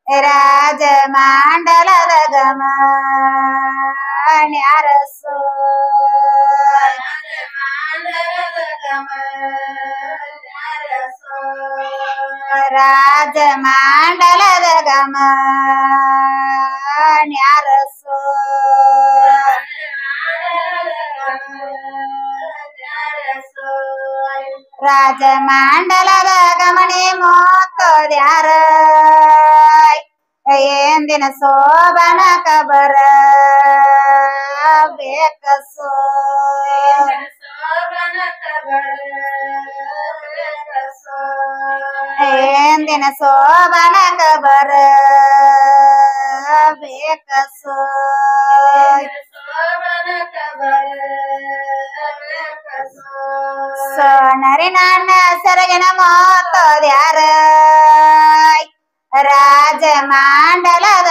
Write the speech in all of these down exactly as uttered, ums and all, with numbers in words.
ರಾಜ ಮಂಡಲದ ಗಮನ್ಯಾರಸೋ ರಾಜ ಮಂಡಲದ ಗಮನ್ಯಾರಸೋ ರಾಜ ಮಂಡಲದ ಗಮನೆ ಮೋತ್ತೋದ್ಯಾರ ಎಂದಿನ ಶೋಭನ ಕಬರ ಬೇಕಸೋ ಎಂದಿನ ಶೋಭನ ಕಬರ ಬೇಕಸೋ ಸೋನರಿ ನನ್ನ ಸರಗಿನ ಮೋತ್ತೋದ್ಯಾರ ರಾಜ ಮಂಡಲದ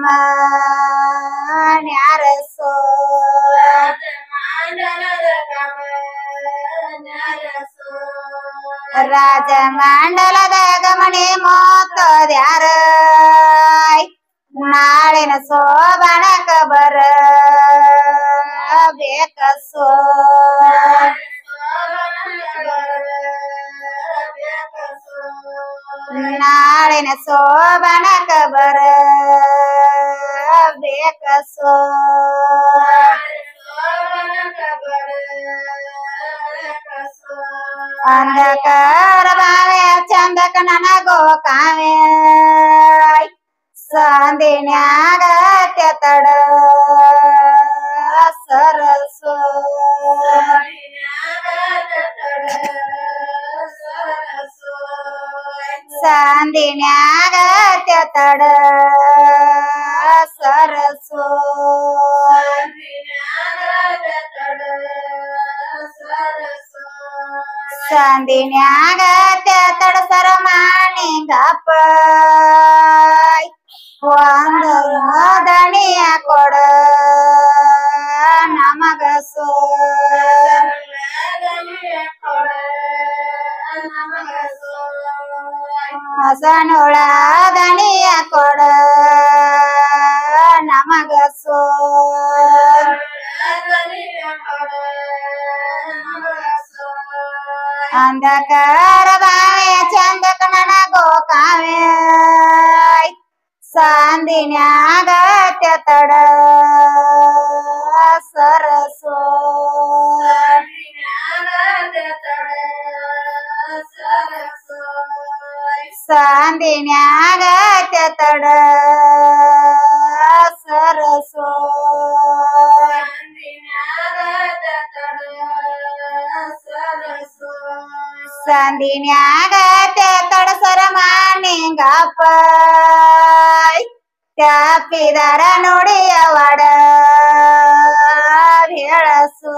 ಗಮನ್ಯಾರಸೋ ರಾಜ ಮಂಡಲದ ಗಮನೆ ಮೋತ್ತೋದ್ಯಾರ ನಾಳಿನ ಶೋಭನ ಕಬರ ಬೇಕಸೋ ನಾಳಿನ ಶೋಭನ ಕಬರ ಬೇಕಸೋ ಅಂಧಕಾರ ಬಾವೆ ಚಂದಕ ನನಗೋ ಕಾವೆ ಸಂದಿನ್ಯಾಗ ತಡ ಸರಸೋ ಸಂದಿನ್ಯಾಗ ತಡ ಸರಸೋ ಸಂದಿನ್ಯಾಗ ತಡ ಸರ ಮಾಣಿಗಪ್ಪ ಒಂದು ದಣಿಯ ಕೊಡ ನಮಗಸೋ ಹೊಸನೊಳ ದಣಿಯ ಕೊಡ ನಮಗಸೋ ಅಂಧಕಾರ ಬಾವೆ ಚಂದಕ ನನಗೋ ಕಾವೆ ಸಂದಿನ್ಯಾಗ ತಡ ಸರಸೋ ಸಂದಿನ್ಯಾಗ ತಡ ಸರಸೋ ಸಂದಿನ್ಯಾಗ ತಡ ಸರ ಮಾಣಿಗಪ್ಪ ತಪ್ಪಿದರ ನುಡಿಯ ಒಡ ಹೇಳಸೋ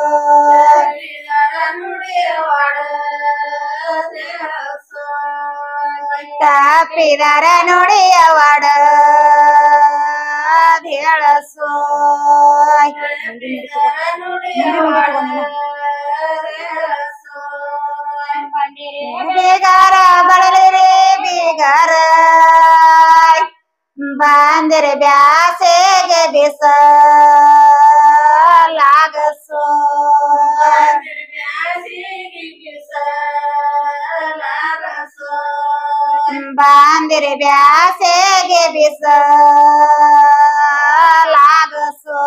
ತಪ್ಪಿದರ ನುಡಿಯ ಒಡ ಹೇಳಸೋ ಬೀಗಾರ ಬಳಲಿರಿ ಬೀಗಾರ ಬಂದಿರ ಬ್ಯಾಸೆಗೆ ಬಿಸಲಾಗಸೋ ಬಂದಿರ ಬ್ಯಾಸೆಗೆ ಬಿಸಲಾಗಸೋ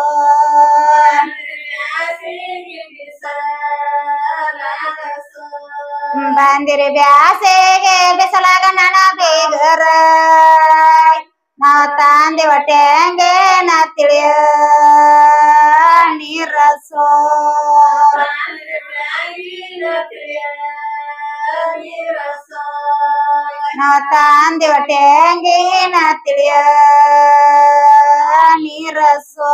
ಬಂದಿರ ಬ್ಯಾಸೆಗೆ ಬಿಸಲಾಗ ನನ್ನ ಬೇಗರ ನಾವ್ ತಂದೆ ಹೊಟ್ಟೆಂಗೆ ನಾ ತಿಳಿಯ ನೀರಸೋ ನಾವ್ ತಂದೆ ಹೊಟ್ಟೆಂಗೆ ನಾ ತಿಳಿಯ ನೀರಸೋ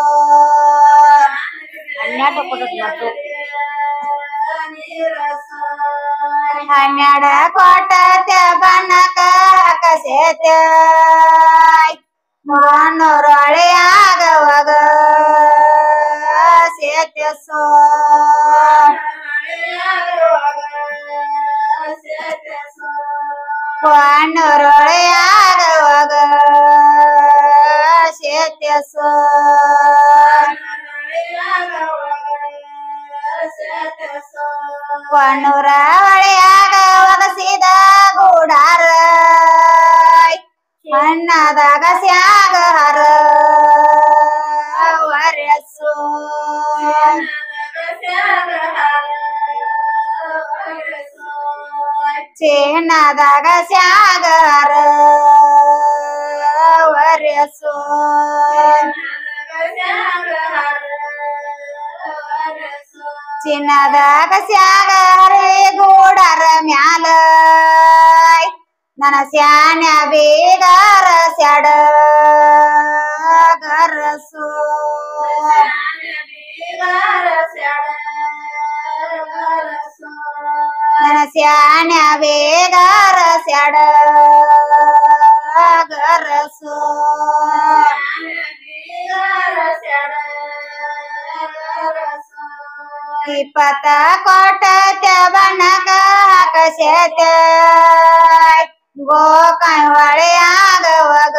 ಹನ್ನೆರಡ ಕೊಟ್ಟ ಬಣ್ಣಕ ಕಸೇತ ಮಣ್ಣೊರೊಳೆ ಆಗವಾಗ ಸೇತಸೋ ಮಣ್ಣೊರೊಳೆ ಆಗವಾಗ ಸೇತ್ಯಸೋ ಕೊಣ್ಣೂರ ಹೊಳೆಯಾಗ ಒಗಸಿದ ಗೂಡಾರ ಮಣ್ಣದಾಗ ಸ್ಯಾಗ ಹರ ವರಸೋ ಚೇಣದಾಗ ಸ್ಯಾಗ ಹರ ವರಸೋ ಚಿನ್ನದಾಗ ಸ್ಯಾಗ ಹರಿ ಗೂಡರ ಮ್ಯಾಲ ನನ್ನ ಸ್ಯಾನ್ಯ ಬೇಗಾರ ಸ್ಯಾಡ ಗರಸೋ ನನ್ನ ಸ್ಯಾನ್ಯ ಬೇಗಾರ ಸ್ಯಾಡ ಗರಸೋ ಇಪ್ಪತ್ತ ಕೋಟ ಬಣ್ಣಕ ಹಾಕಸೇತ ಗೋಕಾಯ ಹೊಳೆಯಾಗ ಒಗ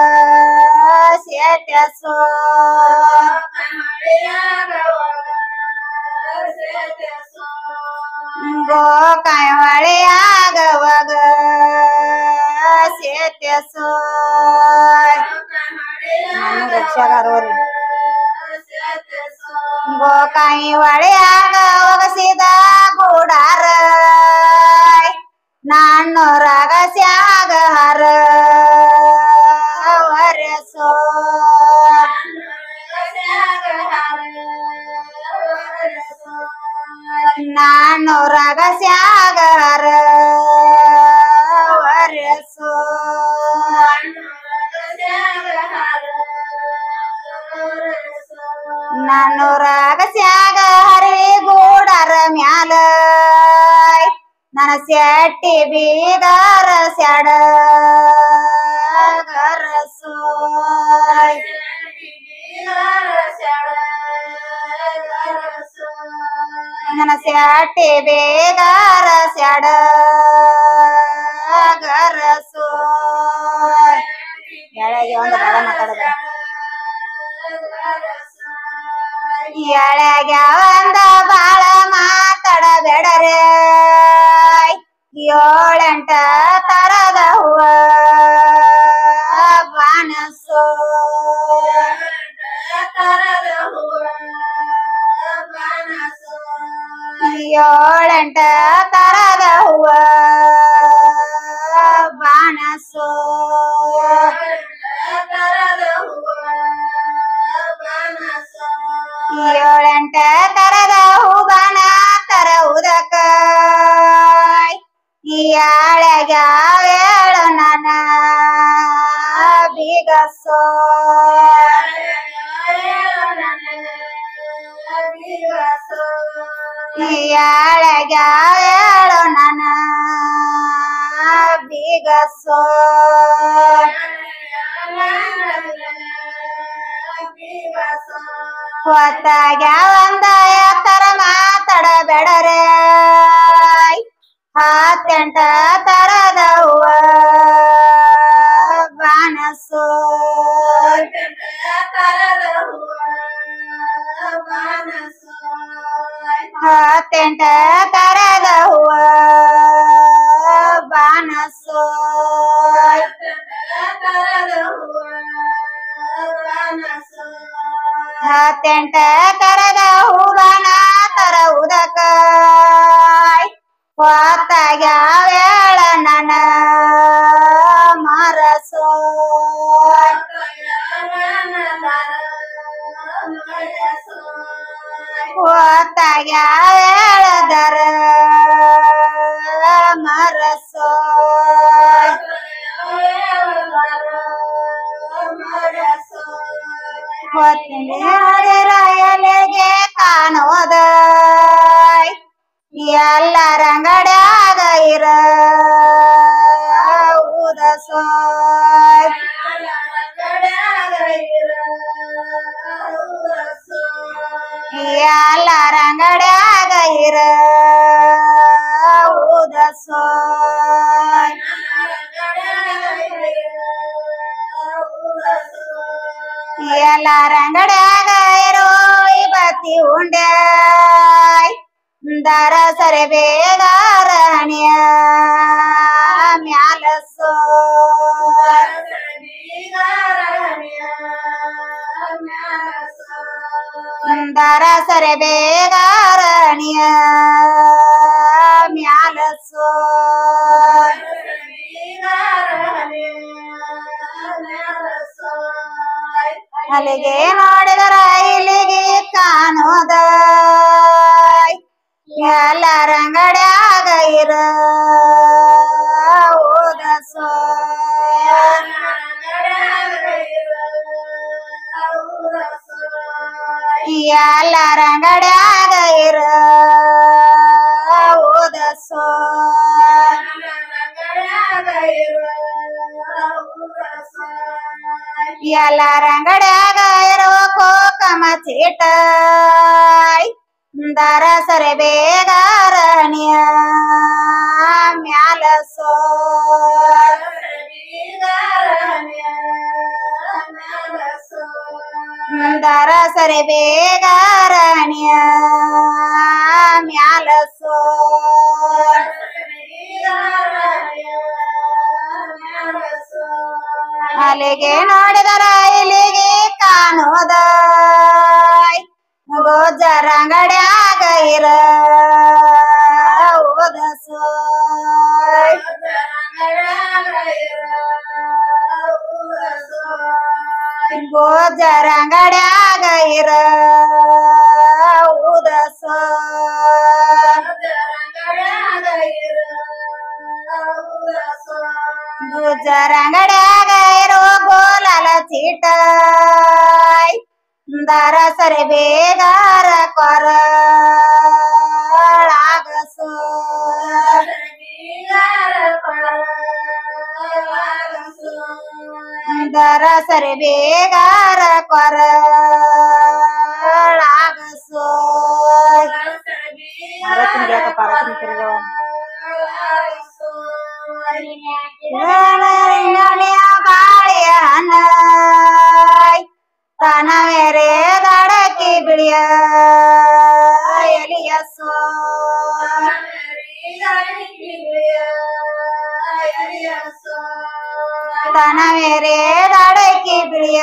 ಸೇತ್ಯಸೋ ಗೋಕಾಯ ಹೊಳೆಯಾಗ ಒಗ ಸೇತ್ಯಸೋ ರಕ್ಷಗಾರವ್ರಿ ಗೋಕಾಯಿ ಹೊಳೆಯಾಗ ಒಗಸಿದ ಗೂಡಾರ ನಾನ್ನೂರಾಗ ಸ್ಯಾಗ ಹರ ವರಸೋ ನಾನ್ನೂರಾಗ ಸ್ಯಾಗ ಹರ ವರಸೋ ನಾನ್ನೂರಾಗ ಸ್ಯಾಗ ಹರಿ ಗೂಡರ ಮ್ಯಾಲ ನನ್ನ ಸ್ಯಾಟಿ ಬೀಗಾರ ಸ್ಯಾಡ ಗರಸೋ ನನ್ನ ಸ್ಯಾಟಿ ಬೇಗಾರ ಸ್ಯಾಡ ಗರಸೋ ಎಳೆಗೆ ಒಂದು ಬಡ ಮಾತಾಡದ ಎಳೆಗ ಒಂದ ಬಾಳ ಮಾತಾಡಬೇಡರೆ ಏಳೆಂಟ ತರದ ಹೂವ ಬಾಣಸೋ ಏಳೆಂಟ ತರದ ಹೂವ ಬಾಣಸೋ ಏಳೆಂಟ ತರದ ಹೂಬಾಣ ತರುವುದಕ್ಕ ಈ ಆಳೆಗ ಹೇಳು ನನ್ನ ಬಿಗಸೋ ಈ ಆಳೆಗ ಹೇಳು ನನ್ನ ಬಿಗಸೋ ಹೊತ್ತಾಗ ಒಂದ ಎತ್ತರ ಮಾತಾಡಬೇಡರೆ ಹತ್ತೆಂಟ ತರದ ಹೂವ ಬಾಣಸೋ ಹತ್ತೆಂಟ ತರದ ಹೂವ ಬಾಣಸೋ ಹತ್ತೆಂಟ ತರದ ಹೂವನ ತರುವುದಕ್ಕ ಹೊತ್ತಾಗ ವೇಳ ನನ್ನ ಮರಸೋ ಹೊತ್ತಾಗ ವೇಳದರ ಮರಸೋ ರಾಯಲಿಗೆ ಕಾಣೋದ ಎಲ್ಲರ ಅಂಗಡ್ಯಾಗ ಇರ ಉದಸೋ ಎಲ್ಲರ ಅಂಗಡ್ಯಾಗ ಇರ ಉದಸೋ ಎಲ್ಲಾರ ಅಂಗಡ್ಯಾಗ ಇರೋ ಬತ್ತಿ ಉಂಡೆ ದರ ಸರೆ ಬೇಗಾರ ಹಣಿಯ ಮ್ಯಾಲ ಸೋ ದರ ಸರೆ ಬೇಗಾರ ಹಣಿಯ ಮ್ಯಾಲ ಸೋ ಅಲ್ಲಿಗೆ ನೋಡಿದರ ಇಲ್ಲಿಗೆ ಕಾಣೋದ ಎಲ್ಲರ ಅಂಗಡ್ಯಾಗ ಇರ ಓದ ಸೋ ಎಲ್ಲರ ಅಂಗಡ್ಯಾಗ ಇರ ಓದ ಸೋ ಎಲ್ಲರ ಅಂಗಡ್ಯಾಗ ಇರುವ ಕೋಕಮ ಚೀಟ ದರ ಸರೆ ಬೇಗಾರಣಿಯ ಮ್ಯಾಲ ಸೋ ದರ ಸರೆ ಬೇಗಾರಣಿಯ ಮ್ಯಾಲ ಸೋ ಅಲ್ಲಿಗೆ ನೋಡಿದರ ಇಲ್ಲಿಗೆ ಕಾಣೋದ ಗೋಜರ ಅಂಗಡ್ಯಾಗ ಇರ ಓದ ಸೋ ಗೋಜರ ಅಂಗಡ್ಯಾಗ ಇರ ಓದ ಸೋ ಗುಜರ ಅಂಗಡ್ಯಾಗ ಇರೋ ಗೋಲಾಲ ಚೀಟ ದರ ಸರೆ ಬೇಗಾರ ಕೊರ ಸೋ ದರ ಸರೆ ಬೇಗಾರ ಕೊರ ಸೋ ಬಾಳೆಯ ಹಣ್ಣ ತನವೇರೆ ದಡಕ್ಕೆ ಬಿಳಿಯ ಎಲಿಯ ಸೋ ತನವೇರೆ ದಡಕ್ಕೆ ಬಿಳಿಯ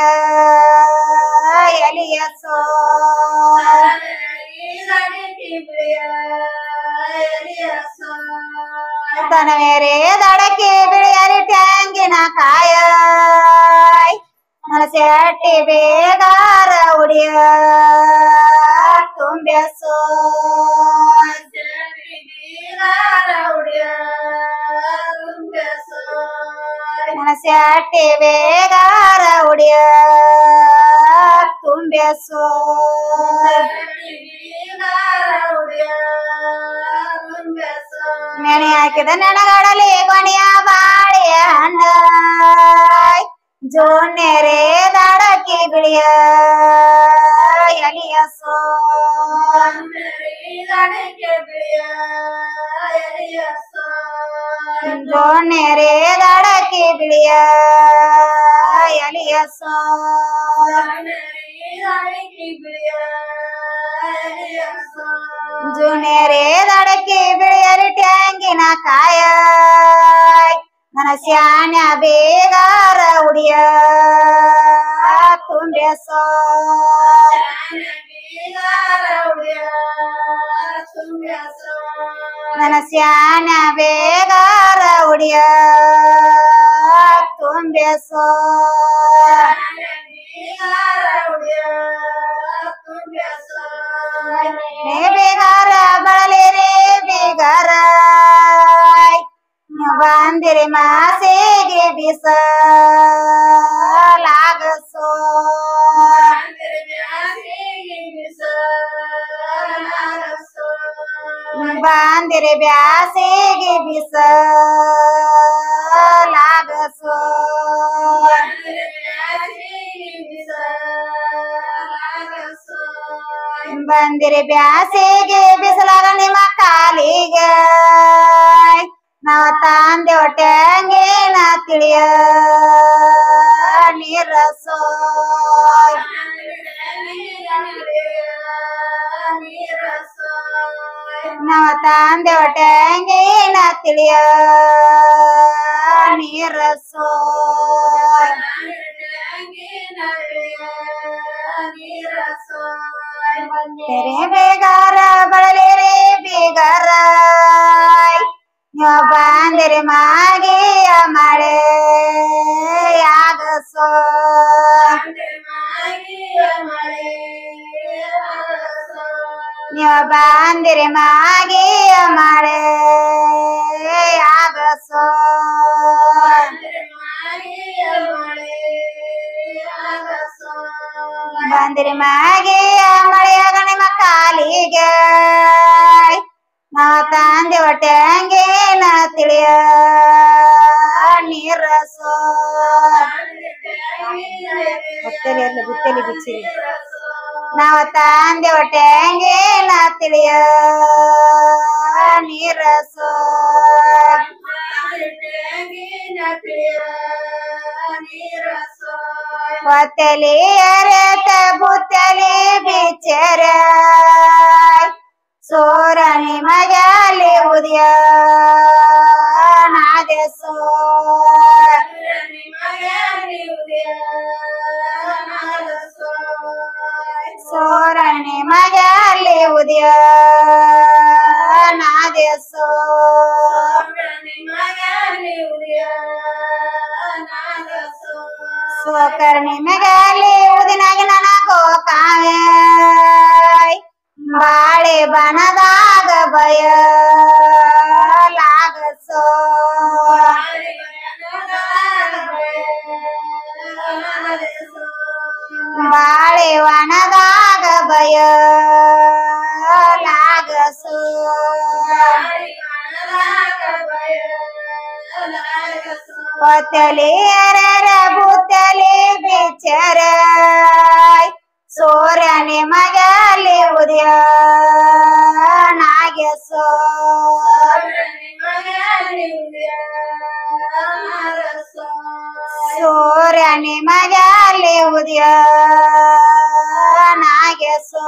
ಎಲಿಯ ಸೋ ತನವೇರೆ ದಡಕ್ಕೆ ಬಿಳಿಯಲಿ ಟ್ಯಾಂಗಿನ ಕಾಯ ನರಸೆಟ್ಟಿ ಬೇಗಾರ ಉಡಿಯ ತುಂಬ್ಯ ಸೋ ನರಸೆಟ್ಟಿ ಬೇಗಾರ ಉಡಿಯ ತುಂಬ್ಯ ಸೋ ನೆನೆ ಹಾಕಿದ ನೆನಗಡಲಿ ಕೊನೆಯ ಬಾಳೆಯ ಹಣ್ಣ ಜೋನೆರೆ ದಡಕ್ಕೆ ಬಿಳಿಯ ಎಲಿಯ ಸೋ ಜೋನೆರೆ ದಡಕ್ಕೆ ಬಿಳಿಯ ಎಲಿಯ ಸೋ ಜುನೇರೆ ದಡಕ್ಕೆ ಬಿಳಿಯಲಿ ಟ್ಯಾಂಗಿನ ಕಾಯ ನನ್ನ ಸ್ಯಾನ್ಯ ಬೇಗಾರ ಉಡಿಯ ತುಂಬ್ಯ ಸೋ ನನ್ನ ಸ್ಯಾನ್ಯ ಬೇಗಾರ ಉಡಿಯ ತುಂಬ್ಯ ಸೋ ಬೇಗಾರ ಬಳಲಿರಿ ಬೇಗಾರ ಬಂದಿರಿ ಮಾಸೆಗೆ ಬಿಸ ಲಾಗಸೋ ಬಂದಿರಿ ಬ್ಯಾಸಿಗೆ ಬಿಸ ಲಾಗಸೋ ಬಂದಿರಿ ಬ್ಯಾಸಿಗೆ ಬಿಸಲಾಗ ನಿಮ್ಮ ಕಾಲಿಗೆ ನಾವ ತಂದೆವ ಟ್ಯಾಂಗಿನ ತಿಳಿಯ ನೀರ ಸೋ ತಂದೆ ಹೊಟ್ಟೆಂಗಿನ ತಿಳಿಯ ನೀರಸೋ ತೆರೆ ಬೇಗಾರ ಬಳಲಿರಿ ಬೀಗರ ನೀವು ಬಂದಿರಿ ಮಾಗಿಯ ಮಳೆ ಆಗಸೋ ನೀವು ಬಂದಿರಿ ಮಾಗಿಯ ಮಳೆ ಆಗಸೋ ಬಂದಿರಿ ಮಾಗಿಯ ಮಳೆಯಾಗ ನಿಮ್ಮ ಕಾಲಿಗೆ ನಾವು ತಂದೆ ಹೊಟ್ಟೆಂಗಿನ ತಿಳಿಯ ನೀರಸೋ ಗುತ್ತಲಿ ಎಲ್ಲ ಗುತ್ತಲಿ ಬಿಚ್ಚಿರಿ ನಾವು ತಂದೆ ಹೊಟ್ಟೆಂಗಿನ ತಿಳಿಯ ನೀರಸೋ ಹೊತ್ತಲಿ ಅರೆತ ಬುತ್ತಲಿ ಬಿಚ್ಚರ ಸೋರ ನಿಮಗಲಿ ಉದಯ ನಾದೆಸೋ ಸೋರ ನಿಮಗಲಿ ಉದಯ ನಾದೆಸೋ ಸೋಕರ್ ನಿಮಗಲಿ ಉದಿನಾಗ ನನಗೋ ಕಾವೆ ಬಾಳೆ ಬನದಾಗ ಬಯ ಲಾಗಸೋ ಬಾಳೆ ವನದಾಗ ಬಯ ಲಾಗಸೋ ಹೊತ್ತಲಿ ಅರರ ಬುತ್ತಲಿ ಬಿಚ್ಚರ ಸೂರ್ಯ ನಿಮಗಲಿ ಉದಯ ನಾಗೆಸೋ ಸೂರ್ಯ ನಿಮಗಲಿ ಉದಯ ನಾಗೆಸೋ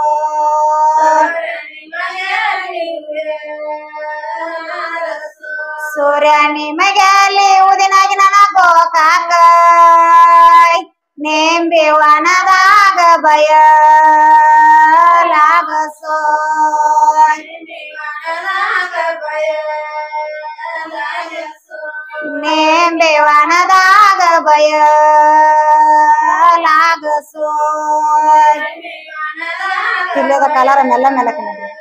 ಸೂರ್ಯ ನಿಮಗಲಿ ಉದಿನಾಗಿ ನನಗೋ ಕಾಕ ನೇಂಬಿ ವನದಾಗ ಬಯ ಲಾಗಸೋ ನೇಂಬಿ ವನದಾಗ ಬಯ ಲಾಗಸೋ ಪಿಲ್ಯದ ಕಲರ ಮೆಲ್ಲ ಮೆಲ್ಲಕ ನೋಡ್ರಿ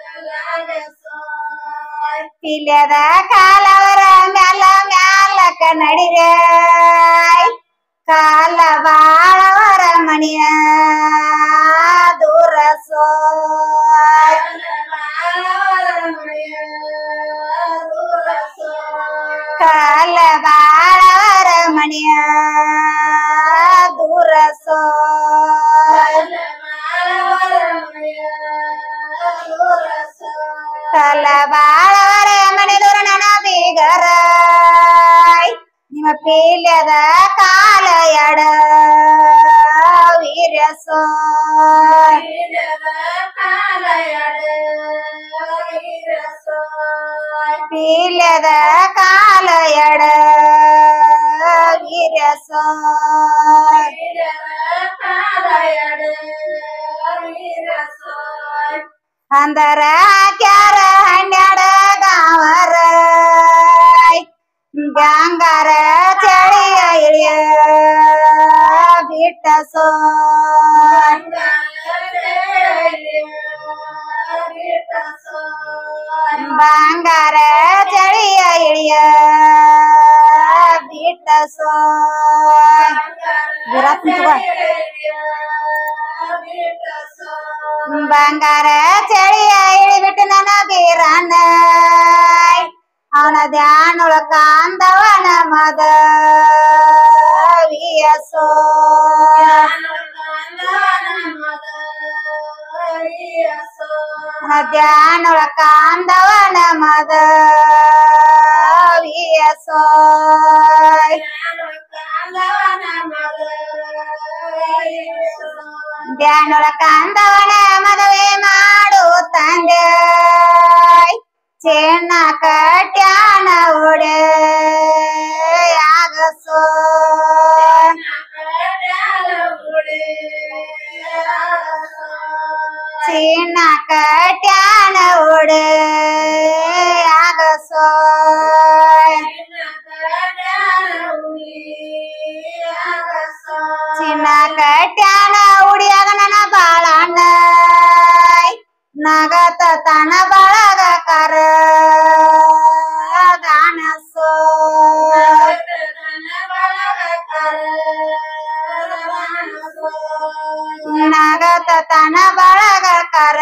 ಪಿಲ್ಯದ ಕಾಲವರ ಮೆಲ್ಲ ಮ್ಯಾಲಕ ನಡಿರೆ ಕಾಲ ಬಾಳವರ ಮಣಿಯ ದೂರಸೋ ಕಾಲ ಬಾಳವರ ಮಣಿಯ ದೂರಸೋ ಕಾಲ ಬಾಳವರ ಮನೆ ದೂರ ನನ್ನ ಬೀಗರ ನಿಮ್ಮ ಪೀಲ್ಯದ ಕಾಲ ಎಡ ವೀರ್ಯಸೋ ಪೀಲ್ಯದ ಕಾಲ ಎಡ ವೀರ್ಯಸೋ ಅಂದರ ಕ್ಯಾರ ಹನ್ನೆರಡ ಗಾವರ ಬ್ಯಾಂಗಾರ ಚಳಿಯ ಇಳಿಯ ಬಿಟ್ಟಸೋ ಬಂಗಾರ ಚಳಿಯ ಇಳಿಯ ಬಿಟ್ಟಸೋ ಬಂಗಾರ ಚಳಿಯ ಇಳಿಬಿಟ್ಟು ನನ್ನ ಬೀರಣ್ಣ ಅವನ ಧ್ಯಾನೊಳ ಕಾಂದವನ ಮದ ವಿಯಸೋ ಧ್ಯಾನೊಳ ಕಾಂದವನ ಮದ ವಿಯಸೋ ಧ್ಯಾನೊಳ ಕಾಂದವನ ಮದುವೆ ಮಾಡು ತಂದೆ ಚಿನ್ನ ಕಟ್ಯಾನ ಉಡೆಯಾಗಸೋ ಚಿನ್ನ ಕಟ್ಯಾನ ಉಡೆಯಾಗಸೋ ಚಿನ್ನ ಕಟ್ಯಾನ ಉಡಿಯಾಗ ನನ್ನ ಬಾಳಣ್ಣ ನಗತ ತನ ಬಳಗ ಕರ ಗಾನಸೋ ನಗತ ತನ ಬಳಗ ಕರ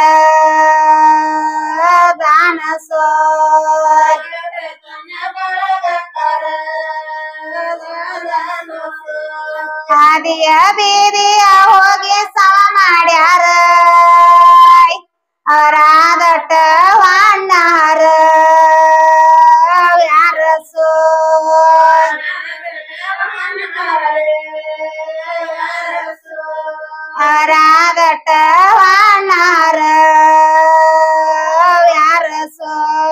ಗಾನಸೋ ಹಾದಿಯ ಬೀದಿಯ ಹೋಗಿ ಸಮ ಮಾಡ್ಯಾರ ಅವರಾದಟ ವಾಣ್ಣಾರ ಯಾರಸೋ ಅವರಾದಟ ವಾಣ್ಣಾರ ಯಾರಸೋ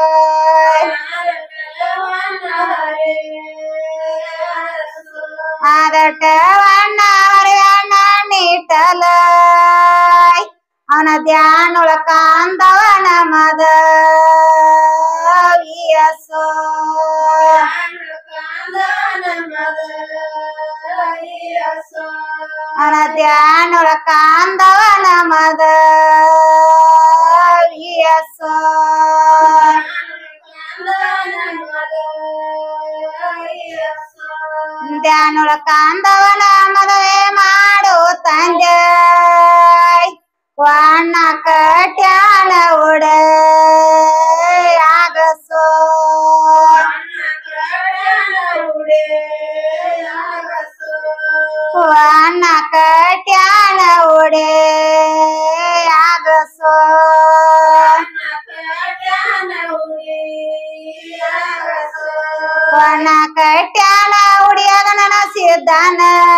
ಆದಟ ವಾಣ್ಣಾರ ಅಣ್ಣ ನೀಟಲ ಅವನ ಧ್ಯಾನೊಳ ಕಾಂದವನ ಮದ ವಿಯಸೋ ಅವನ ಧ್ಯಾನೊಳ ಕಾಂದವನ ಮದ ವಿಯಸೋ ಧ್ಯಾನೊಳ ಕಾಂದವನ ಮದುವೆ ಮಾಡು ತಂದೆ ವಾಣ ಕಟ್ಯಾನ ಉಡೆಯಾಗಸೋ ವಾಣ ಕಟ್ಯಾನ ಉಡೆಯಾಗಸೋ ವಾಣ ಕಟ್ಯಾನ ಉಡಿಯಾಗ ನನ್ನ ಸಿದ್ಧಾನ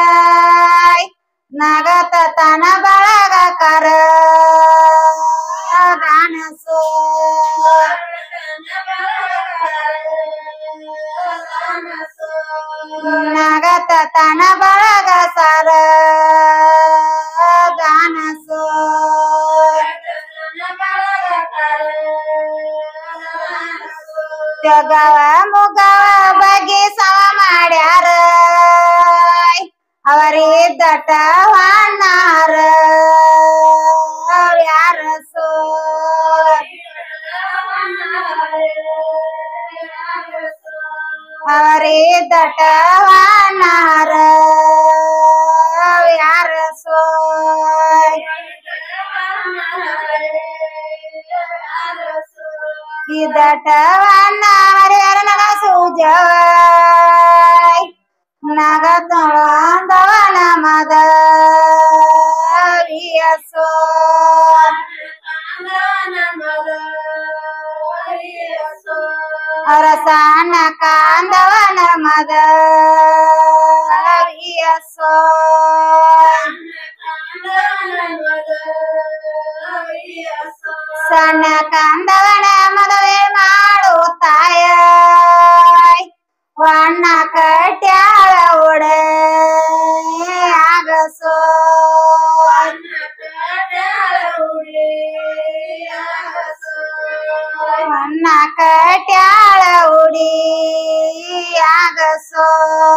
ನಗತ ತನ ಬಳಗ ಕರ ಗಾನಸೋ ನಗತ ತನ ಬಳಗ ಸರ ಗಾನಸೋ ಜಗವ ಮುಗವ ಬಗ್ಗೆ ಸಮ ಮಾಡ್ಯಾರ ಅವರಿದ್ದಟ ವಾಣ್ಣಾರ ಯಾರಸೋ ಅವರಿದ್ದಟ ವಾಣ್ಣಾರ ಯಾರಸೋ ಇದಟ ವಾಣ್ಣಾರ ನಗ ಸೂಜವ ನಗತೊಳಂದವನ ಮದ ವಿಯಸೋ ಅರಸನ ಕಾಂದವನ ಮದ ವಿಯಸೋ ಸಣ್ಣ ಕಾಂದವನ ಮದುವೆ ಮಾಡು ತಾಯ ವಾಣ ಕಟ್ಯಾಳ ಉಡೆಯಾಗಸೋ ವಾಣ ಕಟ್ಯಾಳ ಉಡಿಯಾಗಸೋ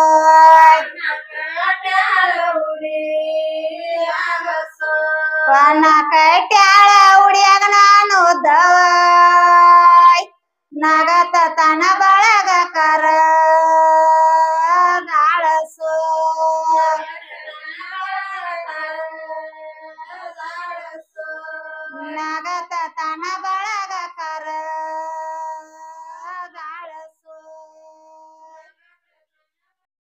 ವಾಣ ಕಟ್ಯಾಳ ಉಡಿಯಾಗ ನಾನು ದವ ನಗತ ತನ